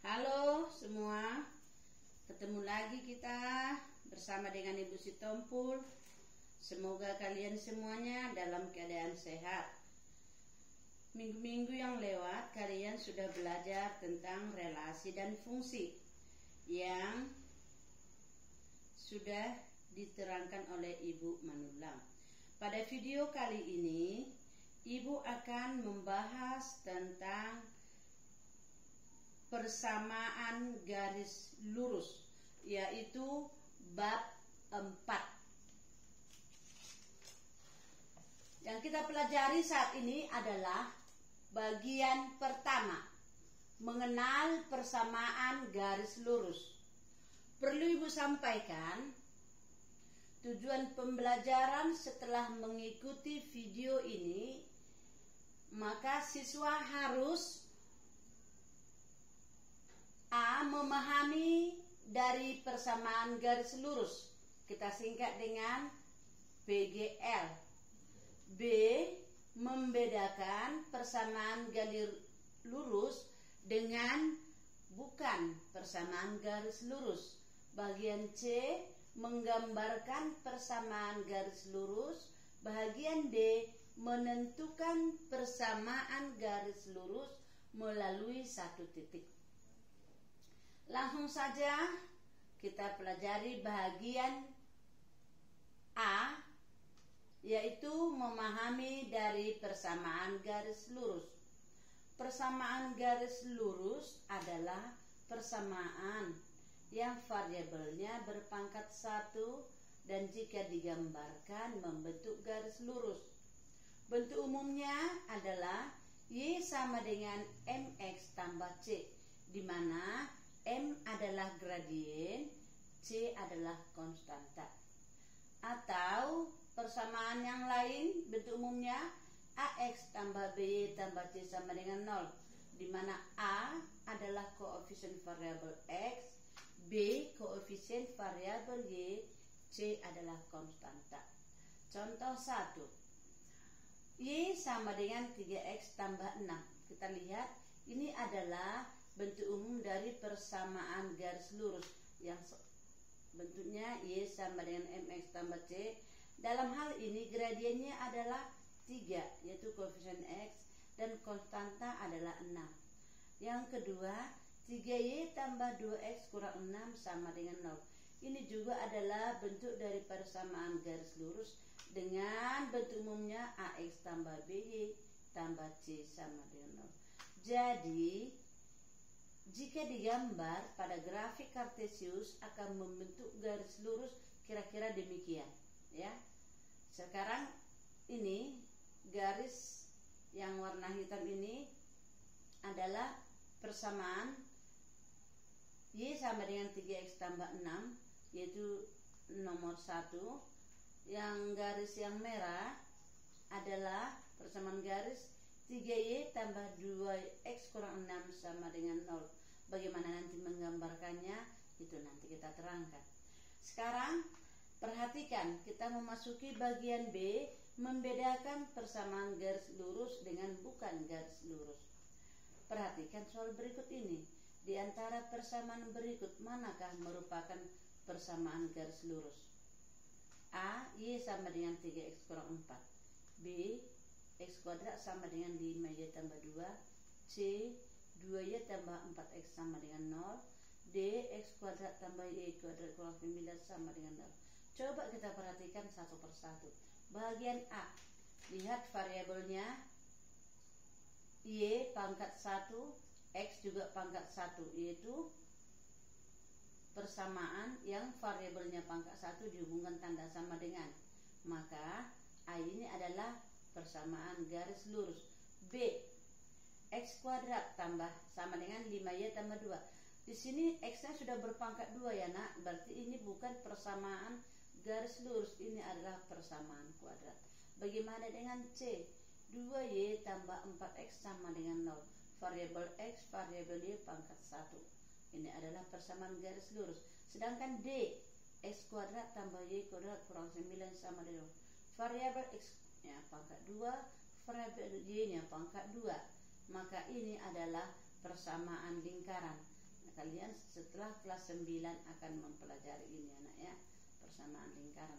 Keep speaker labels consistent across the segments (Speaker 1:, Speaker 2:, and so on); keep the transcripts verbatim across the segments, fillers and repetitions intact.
Speaker 1: Halo semua, ketemu lagi kita bersama dengan Ibu Sitompul. Semoga kalian semuanya dalam keadaan sehat. Minggu-minggu yang lewat kalian sudah belajar tentang relasi dan fungsi yang sudah diterangkan oleh Ibu Manulang. Pada video kali ini Ibu akan membahas tentang persamaan garis lurus, yaitu bab empat. Yang kita pelajari saat ini adalah bagian pertama, mengenal persamaan garis lurus. Perlu Ibu sampaikan, tujuan pembelajaran setelah mengikuti video ini, maka siswa harus A. Memahami dari persamaan garis lurus, kita singkat dengan P G L. B. Membedakan persamaan garis lurus dengan bukan persamaan garis lurus. Bagian C. Menggambarkan persamaan garis lurus. Bagian D. Menentukan persamaan garis lurus melalui satu titik. Langsung saja kita pelajari bagian A, yaitu memahami dari persamaan garis lurus. Persamaan garis lurus adalah persamaan yang variabelnya berpangkat satu dan jika digambarkan membentuk garis lurus. Bentuk umumnya adalah Y sama dengan mx tambah C, di mana M adalah gradien, C adalah konstanta. Atau persamaan yang lain bentuk umumnya Ax tambah By tambah C sama dengan nol, di mana A adalah koefisien variabel X, B koefisien variabel Y, C adalah konstanta. Contoh satu, Y sama dengan tiga X tambah enam. Kita lihat, ini adalah bentuk umum dari persamaan garis lurus yang bentuknya Y sama dengan mx tambah C. Dalam hal ini gradiennya adalah tiga, yaitu koefisien X, dan konstanta adalah enam. Yang kedua, tiga Y tambah dua X kurang enam sama dengan nol. Ini juga adalah bentuk dari persamaan garis lurus dengan bentuk umumnya Ax tambah By tambah C sama dengan nol. Jadi jika digambar pada grafik kartesius akan membentuk garis lurus kira-kira demikian, ya. Sekarang ini garis yang warna hitam ini adalah persamaan Y sama dengan tiga X tambah enam, yaitu nomor satu. Yang garis yang merah adalah persamaan garis tiga Y tambah dua X kurang enam sama dengan nol. Bagaimana nanti menggambarkannya, itu nanti kita terangkan. Sekarang perhatikan, kita memasuki bagian B, membedakan persamaan garis lurus dengan bukan garis lurus. Perhatikan soal berikut ini. Di antara persamaan berikut, manakah merupakan persamaan garis lurus? A. Y sama dengan tiga X kurang empat. B. X kuadrat sama dengan lima Y tambah dua. C. dua Y tambah empat X sama dengan nol. D. X kuadrat tambah Y kuadrat kurang sembilan sama dengan nol. Coba kita perhatikan satu persatu. Bagian A, lihat variabelnya Y pangkat satu, X juga pangkat satu, yaitu persamaan yang variabelnya pangkat satu dihubungkan tanda sama dengan. Maka A ini adalah persamaan garis lurus. B, X kuadrat tambah sama dengan lima Y tambah dua. Di sini X-nya sudah berpangkat dua ya nak, berarti ini bukan persamaan garis lurus, ini adalah persamaan kuadrat. Bagaimana dengan C? dua Y tambah empat X sama dengan nol. Variabel X, variabel Y pangkat satu. Ini adalah persamaan garis lurus. Sedangkan D, X kuadrat tambah Y kuadrat kurang sembilan sama dengan nol. Variabel X-nya pangkat dua, variabel Y-nya pangkat dua. Maka ini adalah persamaan lingkaran. kalian setelah kelas sembilan akan mempelajari ini anak ya, persamaan lingkaran.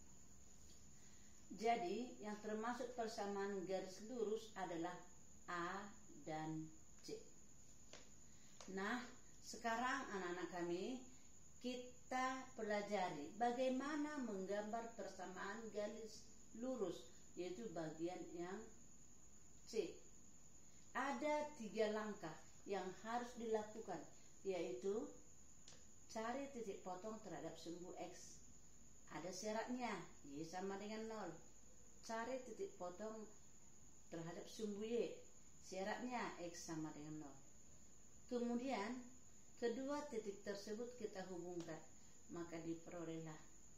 Speaker 1: Jadi yang termasuk persamaan garis lurus adalah A dan C. Nah, sekarang anak-anak kami, kita pelajari bagaimana menggambar persamaan garis lurus, yaitu bagian yang C. Ada tiga langkah yang harus dilakukan, yaitu cari titik potong terhadap sumbu X. Ada syaratnya, Y sama dengan nol. Cari titik potong terhadap sumbu Y. Syaratnya X sama dengan nol. Kemudian, kedua titik tersebut kita hubungkan, maka diperolehlah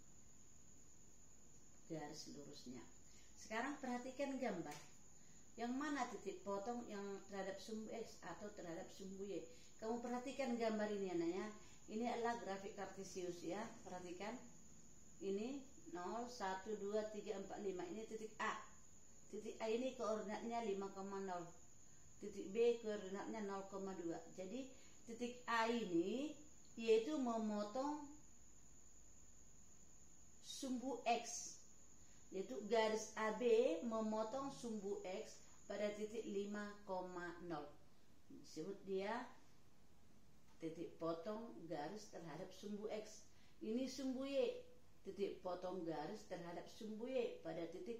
Speaker 1: garis lurusnya. Sekarang perhatikan gambar. Yang mana titik potong yang terhadap sumbu X atau terhadap sumbu Y? Kamu perhatikan gambar ini anaknya. Ini adalah grafik kartesius ya. Perhatikan. Ini nol, satu, dua, tiga, empat, lima. Ini titik A. Titik A ini koordinatnya lima koma nol. Titik B koordinatnya nol koma dua. Jadi titik A ini yaitu memotong sumbu X. Yaitu garis A B memotong sumbu X pada titik lima koma nol. Disebut dia titik potong garis terhadap sumbu X. Ini sumbu Y. Titik potong garis terhadap sumbu Y pada titik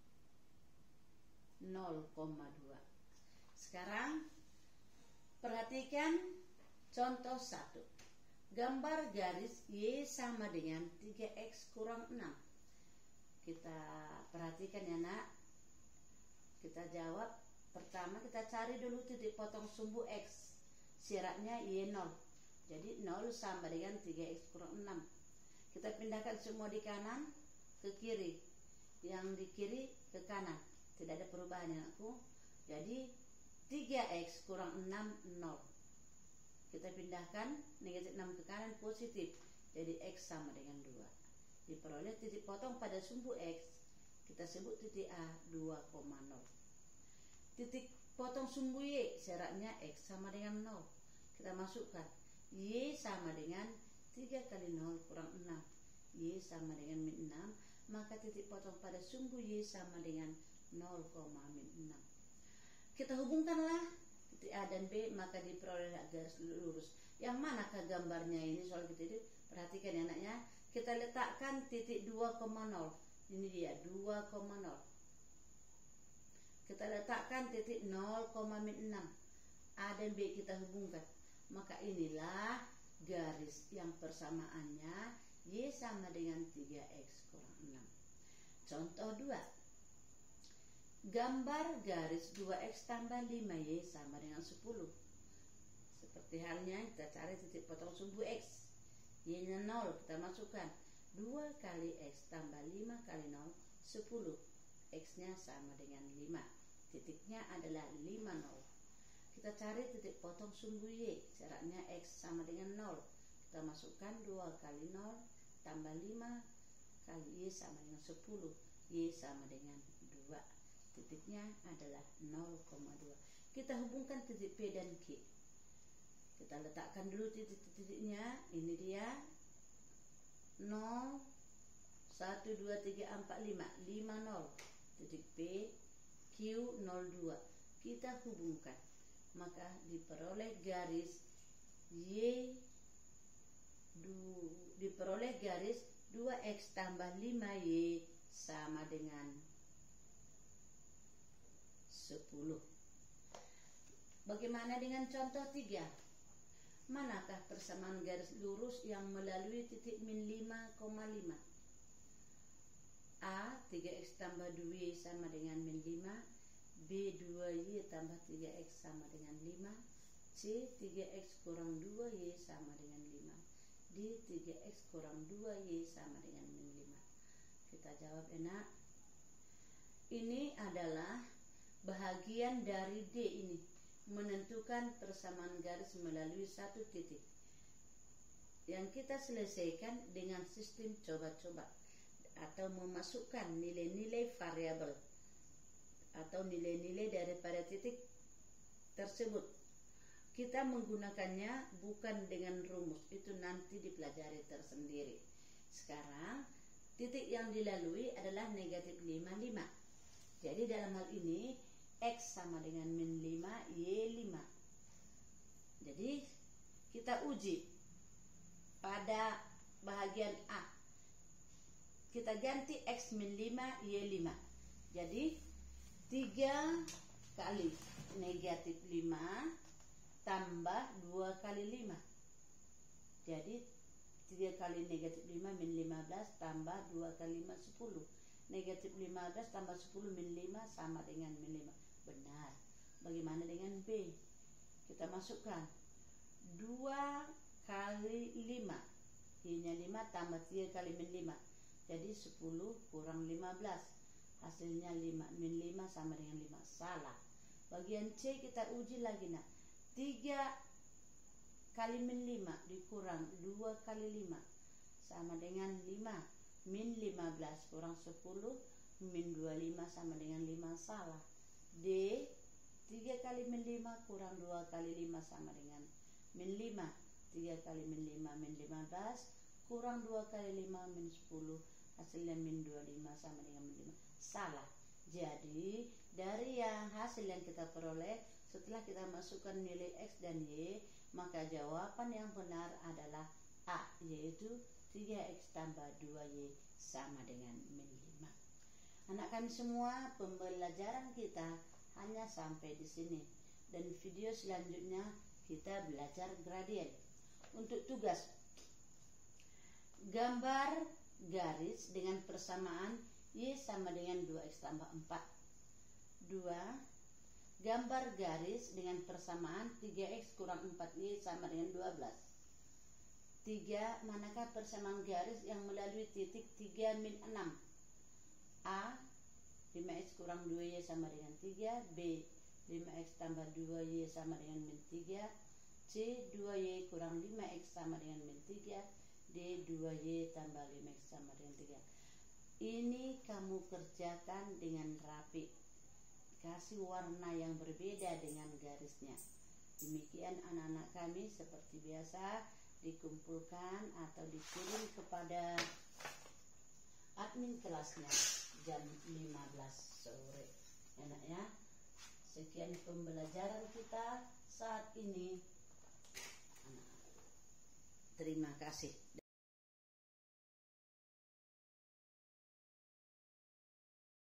Speaker 1: nol koma dua. Sekarang perhatikan contoh satu. Gambar garis Y sama dengan tiga X kurang enam. Kita perhatikan ya nak. Kita jawab. Pertama kita cari dulu titik potong sumbu X. Syaratnya Y nol. Jadi nol sama dengan tiga X kurang enam. Kita pindahkan semua di kanan ke kiri. Yang di kiri ke kanan. Tidak ada perubahan ya anakku. Jadi tiga X kurang enam, nol. Kita pindahkan negatif enam ke kanan, positif. Jadi X sama dengan dua. Diperoleh titik potong pada sumbu X. Kita sebut titik A dua koma nol. Titik potong sumbu Y. Syaratnya X sama dengan nol. Kita masukkan. Y sama dengan tiga kali nol kurang enam. Y sama dengan min enam. Maka titik potong pada sumbu Y sama dengan nol koma min enam. Kita hubungkanlah titik A dan B, maka diperoleh garis lurus. Yang manakah gambarnya ini soal kita itu? Perhatikan ya anaknya. Kita letakkan titik dua koma nol. Ini dia dua koma nol. Kita letakkan titik nol koma min enam. A dan B kita hubungkan. Maka inilah garis yang persamaannya Y sama dengan tiga X kurang enam. Contoh dua. Gambar garis dua X tambah lima Y sama dengan sepuluh. Seperti halnya kita cari titik potong sumbu X. Y-nya nol, kita masukkan. dua kali X tambah lima kali nol, sepuluh. X-nya sama dengan lima. Titiknya adalah lima nol. Kita cari titik potong sumbu Y. Syaratnya X sama dengan nol. Kita masukkan dua kali nol tambah lima kali Y sama dengan sepuluh. Y sama dengan dua. Titiknya adalah nol koma dua. Kita hubungkan titik P dan Q. Kita letakkan dulu titik-titiknya. Ini dia nol, satu, dua, tiga, empat, lima. lima nol. Titik P, Q nol dua. Kita hubungkan. Maka diperoleh garis Y du, diperoleh garis dua X tambah lima Y sama dengan sepuluh. Bagaimana dengan contoh tiga? Manakah persamaan garis lurus yang melalui titik min lima koma lima? A, tiga X tambah dua Y sama dengan min lima. B, dua Y tambah tiga X sama dengan lima. C, tiga X kurang dua Y sama dengan lima. D, tiga X kurang dua Y sama dengan min lima. Kita jawab enak. Ini adalah bahagian dari D ini, menentukan persamaan garis melalui satu titik. Yang kita selesaikan dengan sistem coba-coba atau memasukkan nilai-nilai variabel atau nilai-nilai daripada titik tersebut. kita menggunakannya bukan dengan rumus, itu nanti dipelajari tersendiri. Sekarang titik yang dilalui adalah negatif lima, lima. Jadi dalam hal ini X sama dengan min lima, Y lima. Jadi kita uji pada bahagian A. Kita ganti X min lima, Y lima. Jadi tiga kali negatif lima tambah dua kali lima. Jadi tiga kali negatif lima min lima belas tambah dua kali lima, sepuluh. Negatif lima belas tambah sepuluh min lima sama dengan min lima. Benar. Bagaimana dengan B? Kita masukkan dua kali lima. Y-nya lima tambah tiga kali min lima. Jadi sepuluh kurang lima belas. Hasilnya lima. Min lima sama dengan lima. Salah. Bagian C kita uji lagi nak. tiga kali min lima dikurang dua kali lima sama dengan lima. Min lima belas kurang sepuluh. Min dua puluh lima sama dengan lima. Salah. D, tiga kali min lima kurang dua kali lima sama dengan min lima. tiga kali min lima min lima belas kurang dua kali lima min sepuluh. Hasilnya min dua puluh lima sama dengan min lima. Salah. Jadi dari yang hasil yang kita peroleh setelah kita masukkan nilai X dan Y, maka jawaban yang benar adalah A, yaitu tiga X tambah dua Y sama dengan min lima. Anak kami semua, pembelajaran kita hanya sampai di sini. Dan video selanjutnya kita belajar gradien. Untuk tugas, gambar garis dengan persamaan Y sama dengan dua X tambah empat. Dua, gambar garis dengan persamaan tiga X kurang empat Y sama dengan dua belas. Tiga, manakah persamaan garis yang melalui titik tiga min enam? A, lima X kurang dua Y sama dengan tiga. B, lima X tambah dua Y sama dengan min tiga. C, dua Y kurang lima X sama dengan min tiga. D, dua Y tambah lima X sama dengan tiga. Ini kamu kerjakan dengan rapi. Kasih warna yang berbeda dengan garisnya. Demikian anak-anak kami, seperti biasa dikumpulkan atau dikirim kepada admin kelasnya jam lima belas sore. Enak ya. Sekian pembelajaran kita saat ini. Terima kasih.